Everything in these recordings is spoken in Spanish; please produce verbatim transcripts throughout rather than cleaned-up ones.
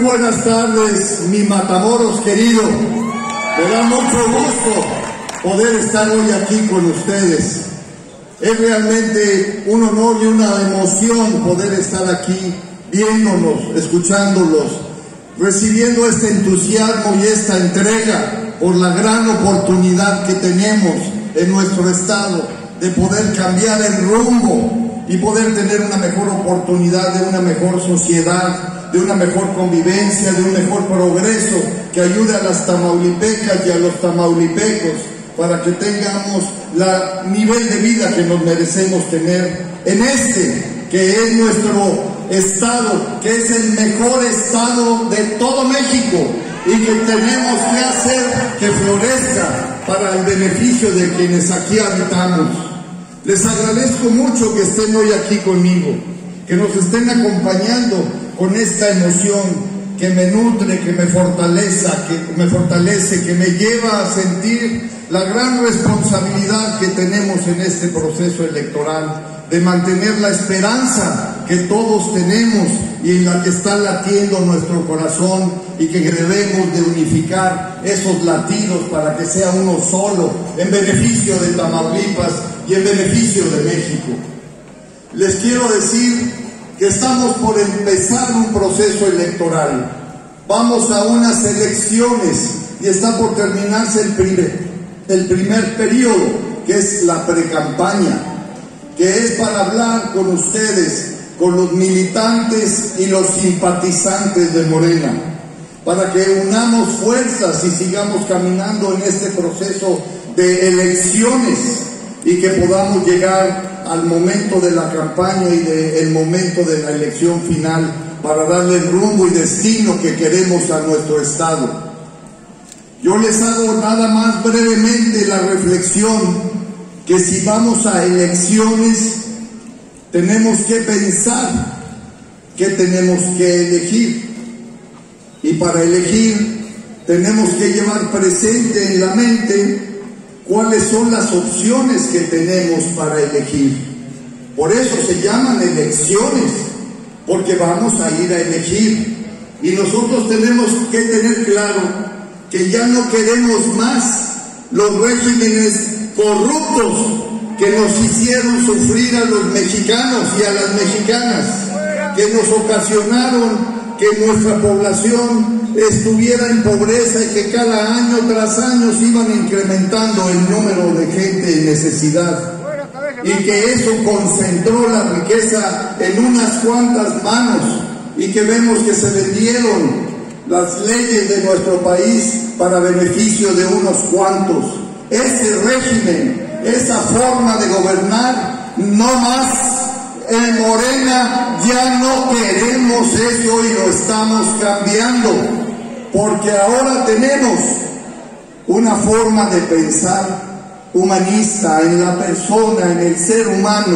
buenas tardes, mi Matamoros querido. Me da mucho gusto poder estar hoy aquí con ustedes. Es realmente un honor y una emoción poder estar aquí viéndonos, escuchándolos, recibiendo este entusiasmo y esta entrega por la gran oportunidad que tenemos en nuestro estado de poder cambiar el rumbo y poder tener una mejor oportunidad de una mejor sociedad, de una mejor convivencia, de un mejor progreso que ayude a las tamaulipecas y a los tamaulipecos para que tengamos el nivel de vida que nos merecemos tener en este, que es nuestro estado, que es el mejor estado de todo México y que tenemos que hacer que florezca para el beneficio de quienes aquí habitamos. Les agradezco mucho que estén hoy aquí conmigo, que nos estén acompañando con esta emoción que me nutre, que me fortalece, que me fortalece, que me lleva a sentir la gran responsabilidad que tenemos en este proceso electoral, de mantener la esperanza que todos tenemos y en la que está latiendo nuestro corazón, y que debemos de unificar esos latidos para que sea uno solo, en beneficio de Tamaulipas y en beneficio de México. Les quiero decir que estamos por empezar un proceso electoral. Vamos a unas elecciones y está por terminarse el primer, el primer periodo, que es la precampaña, que es para hablar con ustedes, con los militantes y los simpatizantes de Morena, para que unamos fuerzas y sigamos caminando en este proceso de elecciones y que podamos llegar al momento de la campaña y del momento de la elección final para darle el rumbo y destino que queremos a nuestro estado. Yo les hago nada más brevemente la reflexión que si vamos a elecciones tenemos que pensar qué tenemos que elegir, y para elegir tenemos que llevar presente en la mente cuáles son las opciones que tenemos para elegir. Por eso se llaman elecciones, porque vamos a ir a elegir, y nosotros tenemos que tener claro que ya no queremos más los regímenes corruptos que nos hicieron sufrir a los mexicanos y a las mexicanas, que nos ocasionaron que nuestra población estuviera en pobreza y que cada año tras año se iban incrementando el número de gente en necesidad, y que eso concentró la riqueza en unas cuantas manos, y que vemos que se vendieron las leyes de nuestro país para beneficio de unos cuantos. Ese régimen, esa forma de gobernar, no más. En Morena ya no queremos eso y lo estamos cambiando, porque ahora tenemos una forma de pensar humanista en la persona, en el ser humano.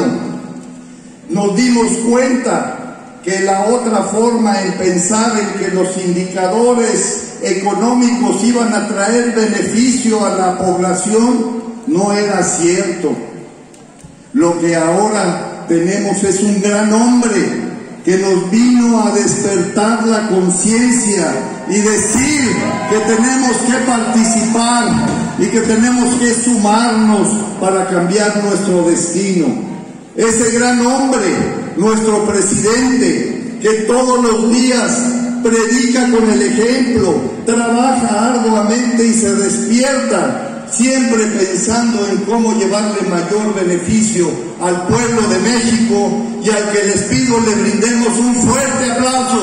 Nos dimos cuenta que la otra forma en pensar en que los indicadores económicos iban a traer beneficio a la población no era cierto. Lo que ahora tenemos es un gran hombre que nos vino a despertar la conciencia y decir que tenemos que participar y que tenemos que sumarnos para cambiar nuestro destino. Ese gran hombre, nuestro presidente, que todos los días predica con el ejemplo, trabaja arduamente y se despierta, siempre pensando en cómo llevarle mayor beneficio al pueblo de México, y al que les pido le brindemos un fuerte aplauso.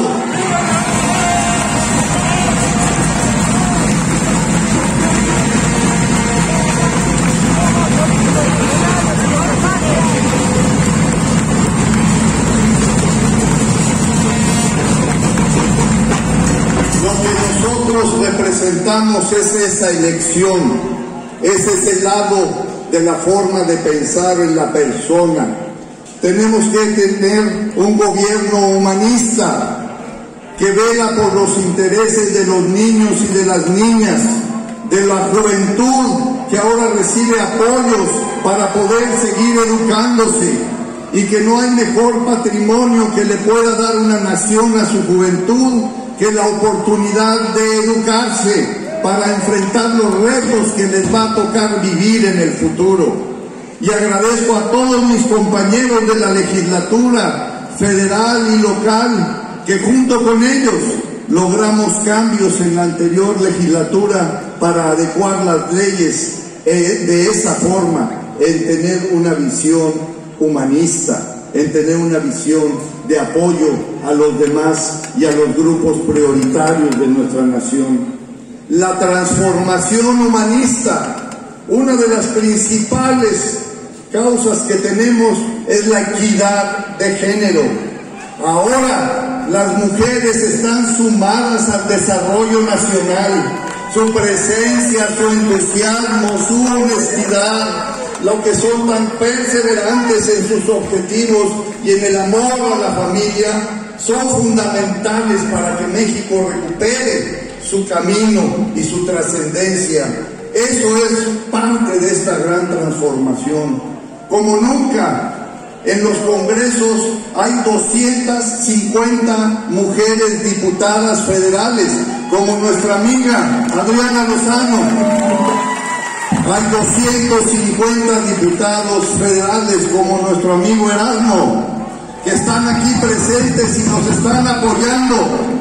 Lo que nosotros representamos es esa elección. Ese es el lado de la forma de pensar en la persona. Tenemos que tener un gobierno humanista que vela por los intereses de los niños y de las niñas, de la juventud que ahora recibe apoyos para poder seguir educándose, y que no hay mejor patrimonio que le pueda dar una nación a su juventud que la oportunidad de educarse para enfrentar los retos que les va a tocar vivir en el futuro. Y agradezco a todos mis compañeros de la legislatura federal y local que junto con ellos logramos cambios en la anterior legislatura para adecuar las leyes eh, de esa forma, en tener una visión humanista, en tener una visión de apoyo a los demás y a los grupos prioritarios de nuestra nación. La transformación humanista, una de las principales causas que tenemos es la equidad de género. Ahora las mujeres están sumadas al desarrollo nacional. Su presencia, su entusiasmo, su honestidad, lo que son tan perseverantes en sus objetivos y en el amor a la familia, son fundamentales para que México recupere su camino y su trascendencia. Eso es parte de esta gran transformación. Como nunca, en los congresos hay doscientas cincuenta mujeres diputadas federales, como nuestra amiga Adriana Lozano. Hay doscientos cincuenta diputados federales, como nuestro amigo Erasmo, que están aquí presentes y nos están apoyando.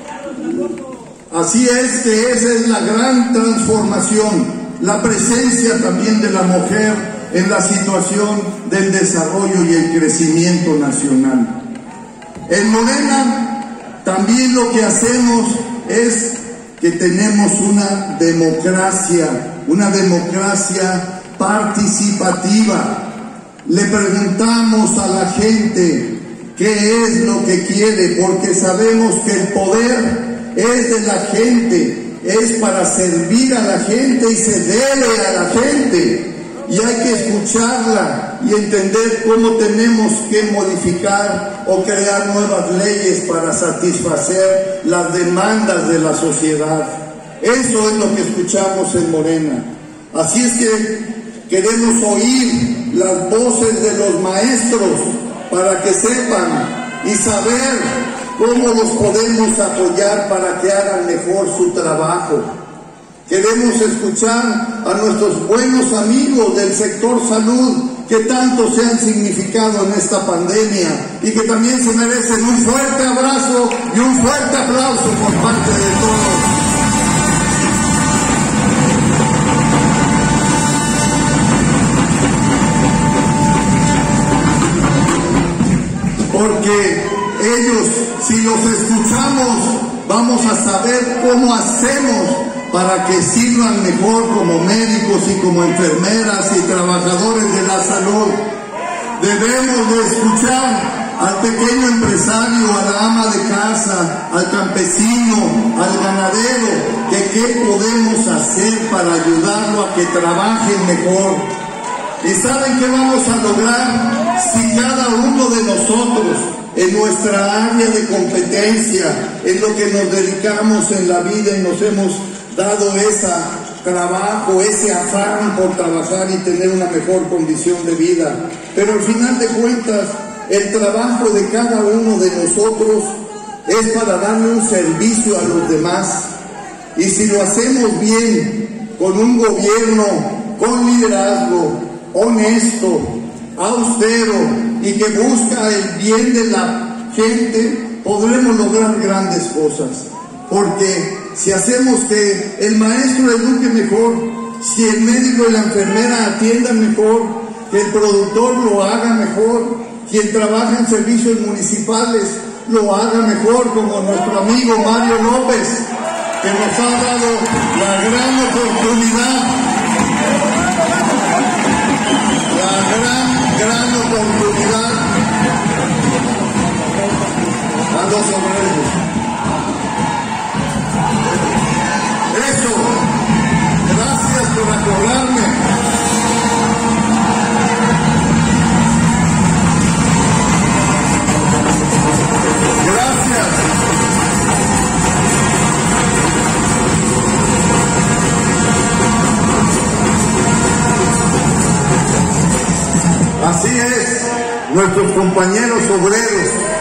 Así es que esa es la gran transformación, la presencia también de la mujer en la situación del desarrollo y el crecimiento nacional. En Morena también lo que hacemos es que tenemos una democracia, una democracia participativa. Le preguntamos a la gente qué es lo que quiere, porque sabemos que el poder es de la gente, es para servir a la gente y se debe a la gente. Y hay que escucharla y entender cómo tenemos que modificar o crear nuevas leyes para satisfacer las demandas de la sociedad. Eso es lo que escuchamos en Morena. Así es que queremos oír las voces de los maestros para que sepan y saber cómo los podemos apoyar para que hagan mejor su trabajo. Queremos escuchar a nuestros buenos amigos del sector salud que tanto se han significado en esta pandemia y que también se merecen un fuerte abrazo y un fuerte aplauso por parte de todos. Porque ellos, si los escuchamos, vamos a saber cómo hacemos para que sirvan mejor como médicos y como enfermeras y trabajadores de la salud. Debemos de escuchar al pequeño empresario, a la ama de casa, al campesino, al ganadero, que qué podemos hacer para ayudarlo a que trabajen mejor. ¿Y saben qué vamos a lograr si cada uno de nosotros, en nuestra área de competencia, en lo que nos dedicamos en la vida y nos hemos dado ese trabajo, ese afán por trabajar y tener una mejor condición de vida? Pero al final de cuentas, el trabajo de cada uno de nosotros es para darle un servicio a los demás. Y si lo hacemos bien, con un gobierno, con liderazgo, honesto, austero y que busca el bien de la gente, podremos lograr grandes cosas. Porque si hacemos que el maestro eduque mejor, si el médico y la enfermera atiendan mejor, que el productor lo haga mejor, quien trabaja en servicios municipales lo haga mejor, como nuestro amigo Mario López, que nos ha dado la gran oportunidad, la gran, gran oportunidad a los obreros. Eso, gracias por acordarme. Gracias. Así es, nuestros compañeros obreros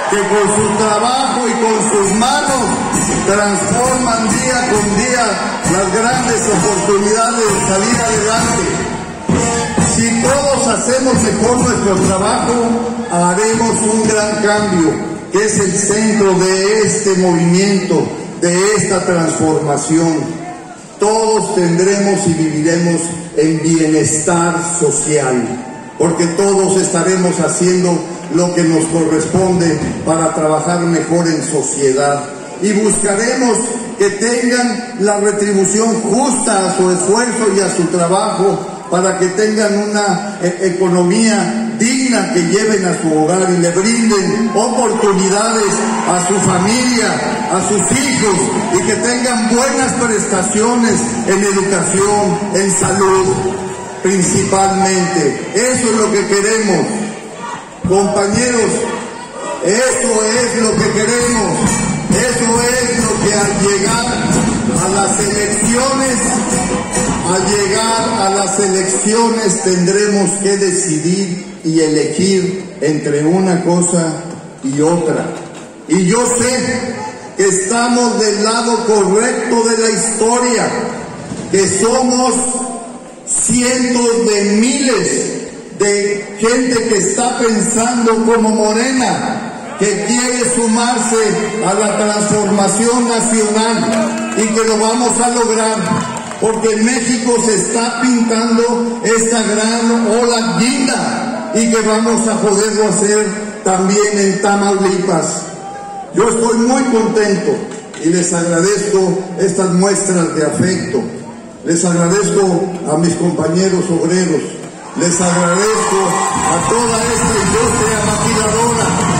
que con su trabajo y con sus manos transforman día con día las grandes oportunidades de salir adelante. Si todos hacemos mejor nuestro trabajo, haremos un gran cambio, que es el centro de este movimiento, de esta transformación. Todos tendremos y viviremos en bienestar social, porque todos estaremos haciendo lo que nos corresponde para trabajar mejor en sociedad, y buscaremos que tengan la retribución justa a su esfuerzo y a su trabajo, para que tengan una eh, economía digna que lleven a su hogar y le brinden oportunidades a su familia, a sus hijos, y que tengan buenas prestaciones en educación, en salud, principalmente. Eso es lo que queremos, compañeros, eso es lo que queremos, eso es lo que al llegar a las elecciones, al llegar a las elecciones tendremos que decidir y elegir entre una cosa y otra. Y yo sé que estamos del lado correcto de la historia, que somos cientos de miles de gente que está pensando como Morena, que quiere sumarse a la transformación nacional, y que lo vamos a lograr, porque en México se está pintando esta gran ola guinda, y que vamos a poderlo hacer también en Tamaulipas. Yo estoy muy contento y les agradezco estas muestras de afecto. Les agradezco a mis compañeros obreros, les agradezco a toda esta industria maquiladora.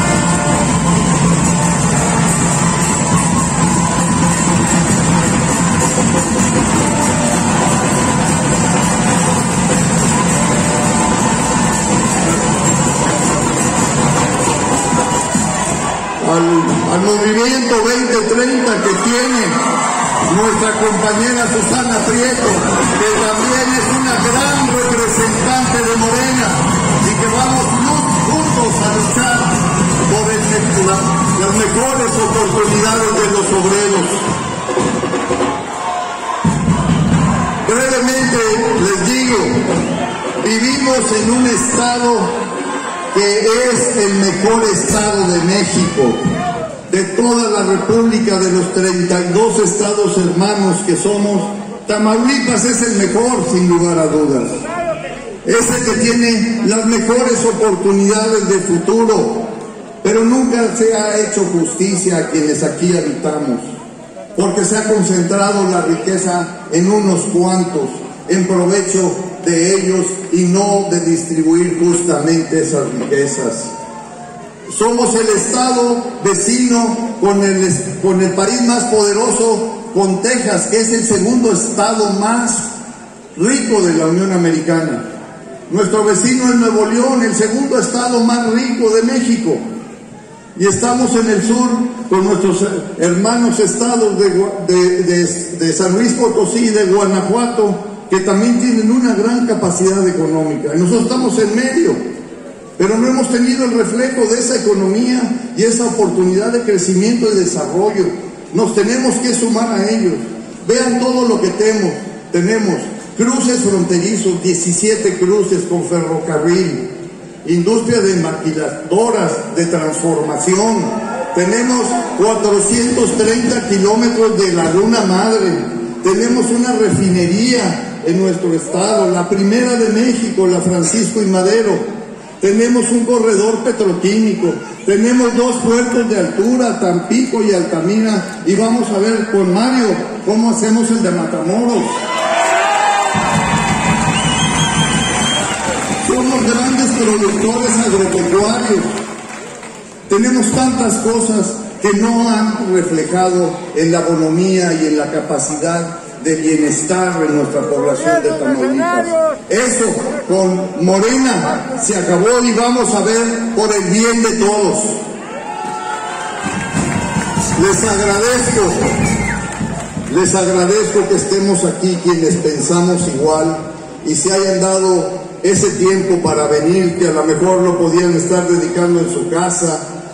Al, al movimiento veinte treinta que tiene nuestra compañera Susana Prieto, que también es una gran representante de Morena, y que vamos juntos a luchar por el, la, las mejores oportunidades de los obreros. Brevemente les digo, vivimos en un estado que es el mejor estado de México, de toda la República, de los treinta y dos estados hermanos que somos. Tamaulipas es el mejor, sin lugar a dudas. Es el que tiene las mejores oportunidades de futuro, pero nunca se ha hecho justicia a quienes aquí habitamos, porque se ha concentrado la riqueza en unos cuantos, en provecho de ellos, y no de distribuir justamente esas riquezas. Somos el estado vecino con el, con el país más poderoso, con Texas, que es el segundo estado más rico de la Unión Americana. Nuestro vecino es Nuevo León, el segundo estado más rico de México. Y estamos en el sur con nuestros hermanos estados de, de, de, de San Luis Potosí y de Guanajuato, que también tienen una gran capacidad económica. Y nosotros estamos en medio, pero no hemos tenido el reflejo de esa economía y esa oportunidad de crecimiento y desarrollo. Nos tenemos que sumar a ellos. Vean todo lo que tenemos. Tenemos cruces fronterizos, diecisiete cruces con ferrocarril, industria de maquiladoras, de transformación. Tenemos cuatrocientos treinta kilómetros de laguna madre. Tenemos una refinería en nuestro estado, la primera de México, la Francisco y Madero. Tenemos un corredor petroquímico, tenemos dos puertos de altura, Tampico y Altamira, y vamos a ver con Mario cómo hacemos el de Matamoros. Somos grandes productores agropecuarios. Tenemos tantas cosas que no han reflejado en la economía y en la capacidad de bienestar de nuestra población de Tamaulipas. Eso con Morena se acabó, y vamos a ver por el bien de todos. Les agradezco, les agradezco que estemos aquí quienes pensamos igual y se hayan dado ese tiempo para venir, que a lo mejor lo podían estar dedicando en su casa,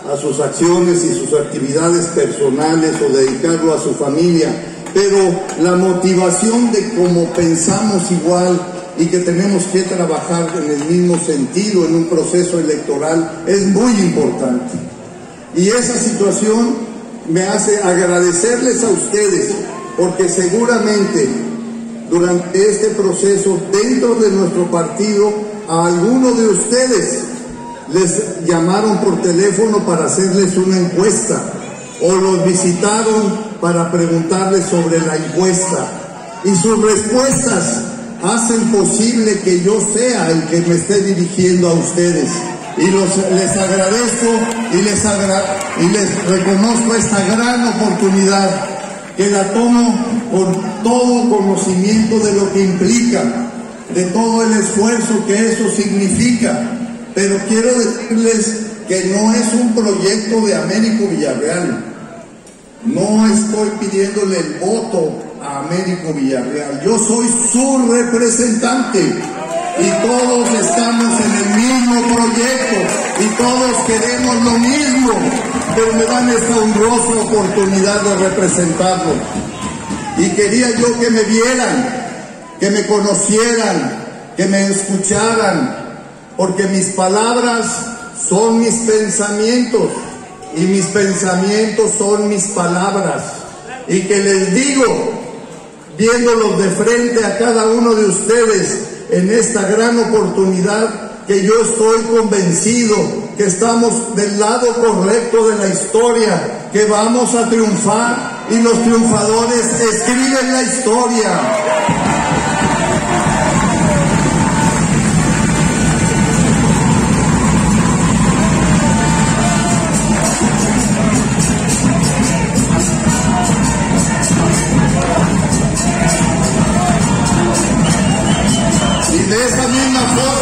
a sus acciones y sus actividades personales o dedicarlo a su familia, pero la motivación de cómo pensamos igual y que tenemos que trabajar en el mismo sentido en un proceso electoral es muy importante. Y esa situación me hace agradecerles a ustedes, porque seguramente durante este proceso, dentro de nuestro partido, a alguno de ustedes les llamaron por teléfono para hacerles una encuesta, o los visitaron para preguntarles sobre la encuesta, y sus respuestas hacen posible que yo sea el que me esté dirigiendo a ustedes. Y los, les agradezco y les, agra y les reconozco esta gran oportunidad, que la tomo con todo conocimiento de lo que implica, de todo el esfuerzo que eso significa. Pero quiero decirles que no es un proyecto de Américo Villarreal. No estoy pidiéndole el voto a Américo Villarreal. Yo soy su representante y todos estamos en el mismo proyecto y todos queremos lo mismo, pero me dan esta honrosa oportunidad de representarlo. Y quería yo que me vieran, que me conocieran, que me escucharan, porque mis palabras son mis pensamientos y mis pensamientos son mis palabras. Y que les digo, viéndolos de frente a cada uno de ustedes en esta gran oportunidad, que yo estoy convencido que estamos del lado correcto de la historia, que vamos a triunfar y los triunfadores escriben la historia. De esa misma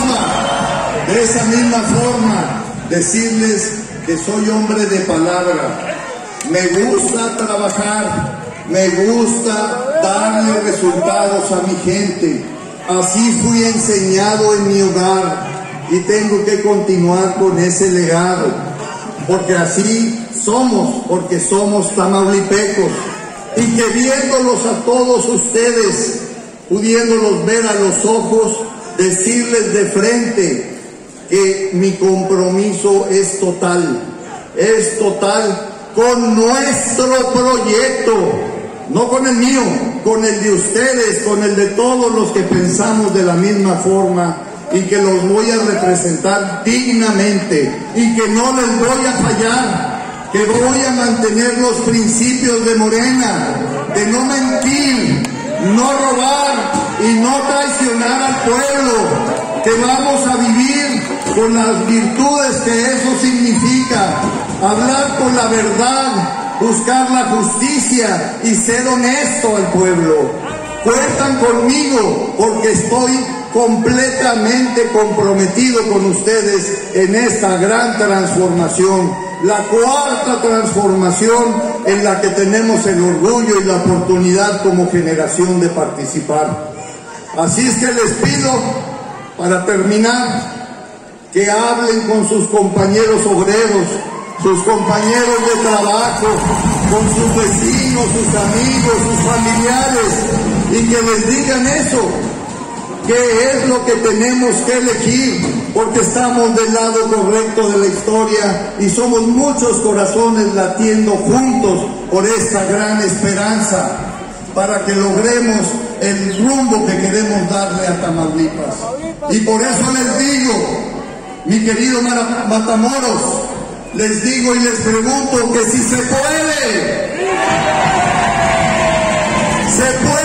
forma, de esa misma forma, decirles que soy hombre de palabra. Me gusta trabajar, me gusta darle resultados a mi gente. Así fui enseñado en mi hogar y tengo que continuar con ese legado, porque así somos, porque somos tamaulipecos. Y que viéndolos a todos ustedes, pudiéndolos ver a los ojos, decirles de frente que mi compromiso es total, es total con nuestro proyecto, no con el mío, con el de ustedes, con el de todos los que pensamos de la misma forma, y que los voy a representar dignamente y que no les voy a fallar, que voy a mantener los principios de Morena, de no mentir, no robar y no traicionar al pueblo, que vamos a vivir con las virtudes que eso significa, hablar con la verdad, buscar la justicia y ser honesto al pueblo. Cuentan conmigo porque estoy completamente comprometido con ustedes en esta gran transformación, la cuarta transformación en la que tenemos el orgullo y la oportunidad como generación de participar. Así es que les pido, para terminar, que hablen con sus compañeros obreros, sus compañeros de trabajo, con sus vecinos, sus amigos, sus familiares, y que les digan eso, qué es lo que tenemos que elegir, porque estamos del lado correcto de la historia y somos muchos corazones latiendo juntos por esta gran esperanza, para que logremos el rumbo que queremos darle a Tamaulipas. Y por eso les digo, mi querido Matamoros, les digo y les pregunto que si se puede, se puede.